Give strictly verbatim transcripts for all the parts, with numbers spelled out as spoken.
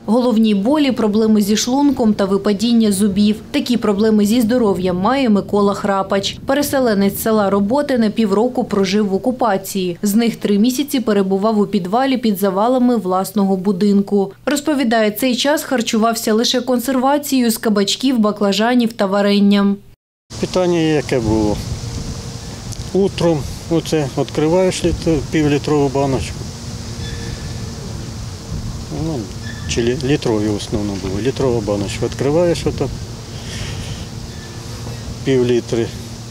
Головні болі, проблеми зі шлунком та випадіння зубів. Такі проблеми зі здоров'ям має Микола Храпач. Переселенець села Роботине півроку прожив в окупації. З них три місяці перебував у підвалі під завалами власного будинку. Розповідає, цей час харчувався лише консервацією з кабачків, баклажанів та варенням. Питання яке було? Утром оце відкриваєш півлітрову баночку. Ну, чи літрові в основному було. Літрова баночка. Відкриваєш ото пів літри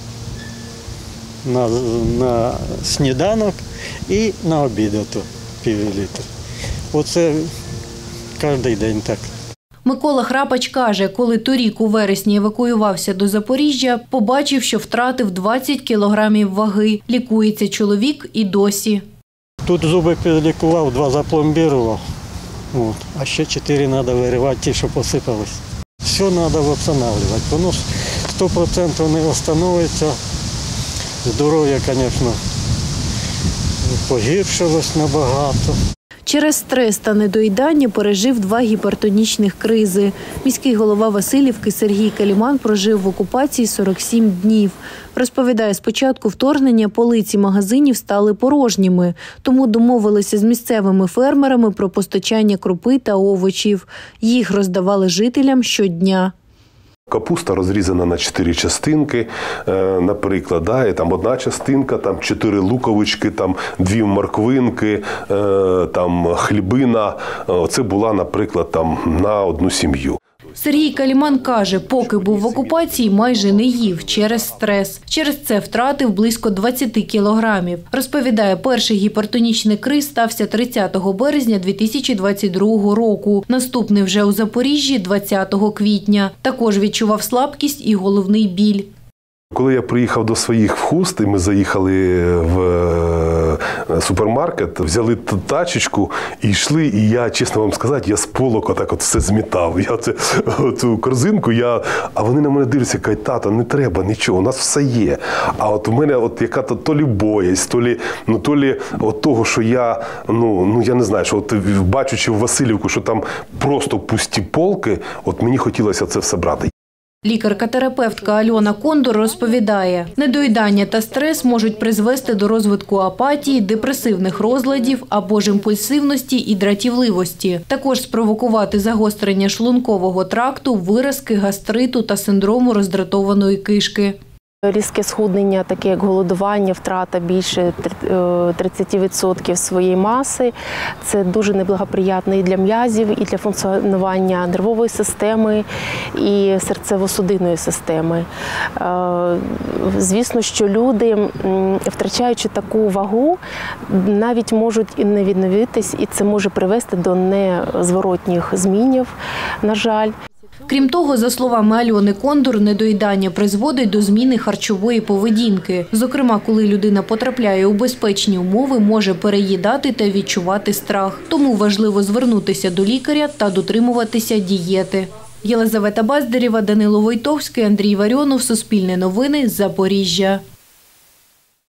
на, на сніданок і на обід ото пів літри. Оце кожен день так. Микола Храпач каже, коли торік у вересні евакуювався до Запоріжжя, побачив, що втратив двадцять кілограмів ваги. Лікується чоловік і досі. Тут зуби підлікував, два запломбірував. От. А ще чотири треба виривати, ті, що посипались. Все треба відновлювати. Воно сто відсотків не відновиться. Здоров'я, звісно, погіршилось набагато. Через стрес та недоїдання пережив два гіпертонічних кризи. Міський голова Василівки Сергій Каліман прожив в окупації сорок сім днів. Розповідає, з початку вторгнення полиці магазинів стали порожніми, тому домовилися з місцевими фермерами про постачання крупи та овочів. Їх роздавали жителям щодня. Капуста розрізана на чотири частинки, наприклад, да, і там одна частинка, там чотири луковички, там дві морквинки, там хлібина. Це була, наприклад, там на одну сім'ю. Сергій Каліман каже, поки був в окупації, майже не їв через стрес. Через це втратив близько двадцять кілограмів. Розповідає, перший гіпертонічний криз стався тридцятого березня дві тисячі двадцять другого року. Наступний вже у Запоріжжі двадцятого квітня. Також відчував слабкість і головний біль. Коли я приїхав до своїх в Хуст, і ми заїхали в супермаркет, взяли тачечку і йшли, і я, чесно вам сказати, я з полок отак от все змітав. Я це, цю корзинку, я, а вони на мене дивляться, кажуть, тато, не треба нічого, у нас все є. А от у мене от яка-то то лі боязнь, то лі, ну, то лі от того, що я, ну, ну я не знаю, що от бачучи в Василівку, що там просто пусті полки, от мені хотілося це все брати. Лікарка-терапевтка Альона Кондор розповідає, недоїдання та стрес можуть призвести до розвитку апатії, депресивних розладів або ж імпульсивності і дратівливості. Також спровокувати загострення шлункового тракту, виразки, гастриту та синдрому роздратованої кишки. Різке схуднення, таке як голодування, втрата більше тридцять відсотків своєї маси. Це дуже неблагоприятно і для м'язів, і для функціонування нервової системи, і серцево-судинної системи. Звісно, що люди, втрачаючи таку вагу, навіть можуть і не відновитись, і це може привести до незворотніх змінів, на жаль. Крім того, за словами Альони Кондор, недоїдання призводить до зміни харчової поведінки. Зокрема, коли людина потрапляє у безпечні умови, може переїдати та відчувати страх. Тому важливо звернутися до лікаря та дотримуватися дієти. Єлизавета Баздарєва, Данило Войтовський, Андрій Варіонов, Суспільне новини, Запоріжжя.